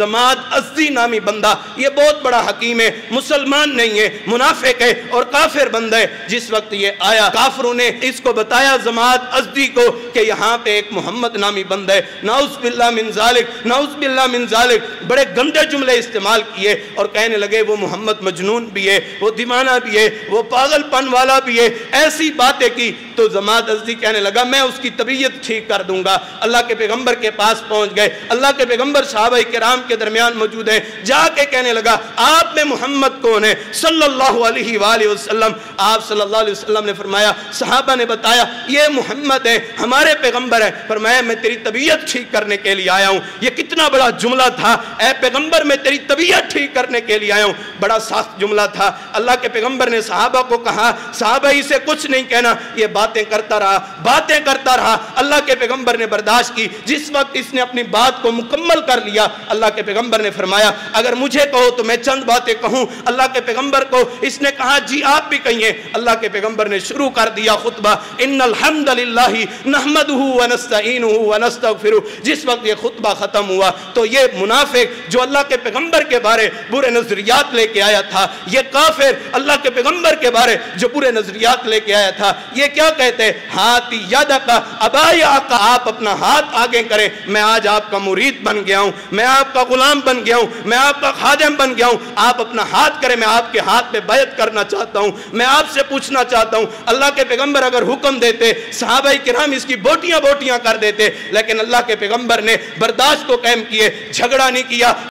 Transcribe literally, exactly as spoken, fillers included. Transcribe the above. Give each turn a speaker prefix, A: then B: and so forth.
A: ज़माद अज़दी नामी बंदा, ये बहुत बड़ा हकीम है, मुसलमान नहीं है, मुनाफिक है और काफिर बंदा है। जिस वक्त ये आया, काफिरों ने इसको बताया ज़माद अज़दी को कि यहाँ पे एक मोहम्मद नामी बंदा है। नाउज़ बिल्लाह मिन ज़ालिक, नाउज़ बिल्लाह मिन ज़ालिक, बड़े गंदे जुमले इस्तेमाल किए और कहने लगे वो मोहम्मद मजनून भी है, वो दीवाना भी है, वो पागलपन वाला भी है, ऐसी बातें की। तो ज़माद अज़दी कहने लगा मैं उसकी तबीयत ठीक कर दूंगा। अल्लाह के पैगंबर के पास पहुंच गए, अल्लाह के पैगंबर सहाबाए किराम के दरमियान मौजूद है, जाके कहने लगा आप में मोहम्मद कौन है सल्लल्लाहु अलैहि वसल्लम। आप सल्लल्लाहु अलैहि वसल्लम ने फरमाया, सहाबा ने बताया ये मोहम्मद है, हमारे पैगंबर है। फरमाया मैं तेरी तबीयत ठीक करने के लिए आया हूँ। ये कितना बड़ा जुमला था, ऐ पैगंबर मैं तेरी तबीयत ठीक करने के लिए आया हूँ। बड़ा सख्त जुमला था। अल्लाह के पैगंबर ने सहाबा को कहा, सहाबा इसे कुछ नहीं कहना। ये बातें करता रहा, बातें करता रहा। अल्लाह के पैगंबर ने बर्दाश्त की। जिस वक्त इसने अपनी बात को मुकम्मल कर लिया, अल्लाह के पैगंबर ने फरमाया अगर मुझे कहो तो मैं चंद बातें कहूं। अल्लाह के पैगंबर को इसने कहा जी आप भी कहिए। अल्लाह के पैगंबर ने शुरू कर दिया खुतबा, इन्नल हम्दुलिल्लाहि नहमदुहु व नस्तईनुहु व नस्तगफिरुह। जिस वक्त ये खुतबा खत्म हुआ तो ये मुनाफिक जो अल्लाह के पैगंबर के बारे बुरे नजरियात लेके आया था, ये काफिर अल्लाह के पैगंबर के बारे जो बुरे नजरियात लेके आया था, ये क्या कहते हैं, हाथ यदका अबाया का, आप अपना हाथ आगे करें, मैं आज आपका मुरीद बन गया हूं, मैं आपका गुलाम बन गया हूं, मैं आपका खादिम बन गया हूं, आप अपना हाथ करें, मैं आपके हाथ पे बैत करना चाहता हूं। मैं आपसे पूछना चाहता हूं, अल्लाह के पैगंबर अगर हुक्म देते सहाबाए किराम इसकी बोटियां बोटियां कर देते, लेकिन अल्लाह के पैगंबर ने बर्दाश्त को कायम किए, झगड़ा नहीं किया।